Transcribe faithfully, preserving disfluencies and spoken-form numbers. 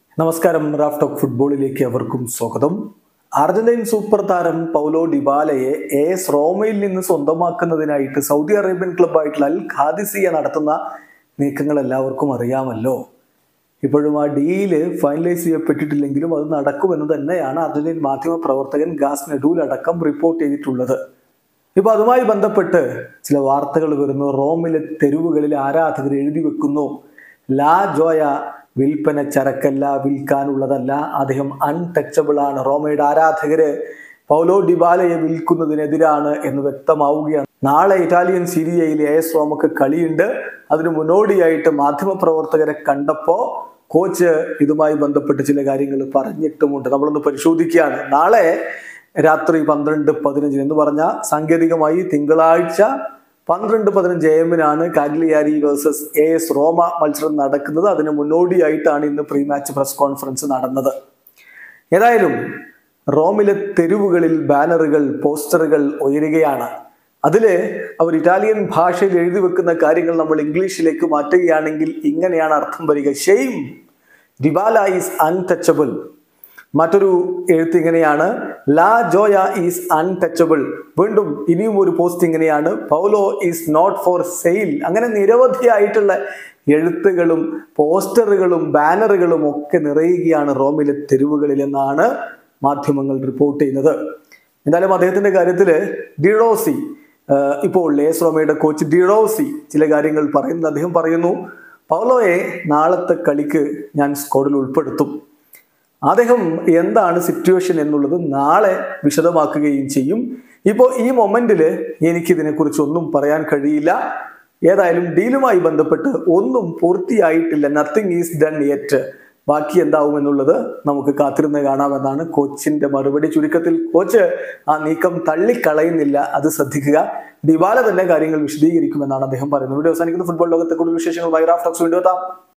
നമസ്കാരം. Raf talk ഫുട്ബോളിലേക്ക് അവർക്കും സ്വാഗതം. അർജന്റീൻ സൂപ്പർ താരം പൗലോ ഡിബാലയെ എ എസ് റോമയിൽ നിന്ന് സ്വന്തമാക്കുന്നതിനായിട്ട് സൗദി അറേബ്യൻ ക്ലബ്ബായിട്ടുള്ള അൽ ഖാദിസിയ നടത്തുന്ന നീക്കങ്ങൾ എല്ലാവർക്കും അറിയാമല്ലോ. ഇപ്പോഴും ആ ഡീല് ഫൈനലൈസ് ചെയ്യപ്പെട്ടിട്ടില്ലെങ്കിലും അത് നടക്കുമെന്ന് തന്നെയാണ് അർജന്റീൻ മാധ്യമ പ്രവർത്തകൻ ഗാസ് നെഡൂൽ അടക്കം റിപ്പോർട്ട് ചെയ്തിട്ടുള്ളത്. ഇപ്പൊ അതുമായി ബന്ധപ്പെട്ട് ചില വാർത്തകൾ വരുന്നു. റോമിലെ തെരുവുകളിൽ ആരാധകർ എഴുതി വെക്കുന്നു, ലാ ജോയ വിൽപ്പന ചരക്കല്ല, വിൽക്കാനുള്ളതല്ല, അദ്ദേഹം അൺടച്ചബിൾ ആണ്. റോമയുടെ ആരാധകര് പൗലോ ഡിബാലയെ വിൽക്കുന്നതിനെതിരാണ് എന്ന് വ്യക്തമാവുകയാണ്. നാളെ ഇറ്റാലിയൻ സീരിയയിൽ എ എസ് റോമക്ക് കളിയുണ്ട്. അതിന് മുന്നോടിയായിട്ട് മാധ്യമ പ്രവർത്തകരെ കണ്ടപ്പോ കോച്ച് ഇതുമായി ബന്ധപ്പെട്ട് ചില കാര്യങ്ങൾ പറഞ്ഞിട്ടുമുണ്ട്. നമ്മളൊന്ന് പരിശോധിക്കുകയാണ്. നാളെ രാത്രി പന്ത്രണ്ട് പതിനഞ്ചിന് എന്ന് പറഞ്ഞാൽ സാങ്കേതികമായി തിങ്കളാഴ്ച പന്ത്രണ്ട് പതിനഞ്ച് എ എമ്മിനാണ് Cagliari versus A S Roma മത്സരം നടക്കുന്നത്. അതിന് മുന്നോടിയായിട്ടാണ് ഇന്ന് പ്രീ മാച്ച് പ്രസ് കോൺഫറൻസ് നടന്നത്. ഏതായാലും റോമിലെ തെരുവുകളിൽ ബാനറുകൾ, പോസ്റ്ററുകൾ ഉയരുകയാണ്. അതില് അവർ ഇറ്റാലിയൻ ഭാഷയിൽ എഴുതി വെക്കുന്ന കാര്യങ്ങൾ നമ്മൾ ഇംഗ്ലീഷിലേക്ക് മാറ്റുകയാണെങ്കിൽ ഇങ്ങനെയാണ് അർത്ഥം വരിക: ഷെയിം, ഡിബാല ഈസ് അൺടച്ചബിൾ. മറ്റൊരു എഴുത്ത് ഇങ്ങനെയാണ്: ലാ ജോയ ഈസ് അൺടച്ചബിൾ. വീണ്ടും ഇനിയും ഒരു പോസ്റ്റ് ഇങ്ങനെയാണ്: Paulo is not for sale. അങ്ങനെ നിരവധിയായിട്ടുള്ള എഴുത്തുകളും പോസ്റ്ററുകളും ബാനറുകളും ഒക്കെ നിറയുകയാണ് റോമിലെ തെരുവുകളിൽ എന്നാണ് മാധ്യമങ്ങൾ റിപ്പോർട്ട് ചെയ്യുന്നത്. എന്തായാലും അദ്ദേഹത്തിന്റെ കാര്യത്തിൽ ഡിറോസി, ഇപ്പോൾ എ എസ് റോമയുടെ കോച്ച് ഡിറോസി ചില കാര്യങ്ങൾ പറയുന്നത്. അദ്ദേഹം പറയുന്നു, പൗലോയെ നാളത്തെ കളിക്ക് ഞാൻ സ്ക്വാഡിൽ ഉൾപ്പെടുത്തും. അദ്ദേഹം എന്താണ് സിറ്റുവേഷൻ എന്നുള്ളത് നാളെ വിശദമാക്കുകയും ചെയ്യും. ഇപ്പോൾ ഈ മൊമെന്റിൽ എനിക്കിതിനെക്കുറിച്ച് ഒന്നും പറയാൻ കഴിയില്ല. ഏതായാലും ഡീലുമായി ബന്ധപ്പെട്ട് ഒന്നും പൂർത്തിയായിട്ടില്ല. Nothing is done yet. ബാക്കി എന്താവും എന്നുള്ളത് നമുക്ക് കാത്തിരുന്ന് കാണാമെന്നാണ് കോച്ചിന്റെ മറുപടി. ചുരുക്കത്തിൽ കോച്ച് ആ നീക്കം തള്ളിക്കളയുന്നില്ല, അത് ശ്രദ്ധിക്കുക. ഡിബാല തന്നെ കാര്യങ്ങൾ വിശദീകരിക്കുമെന്നാണ് അദ്ദേഹം പറയുന്നത്. വീഡിയോ അവസാനിക്കുന്ന ഫുട്ബോൾ ലോകത്തെ കൂടുതൽ വിശേഷങ്ങൾ റാഫ് ടോക്സ് വീണ്ടും എത്താം.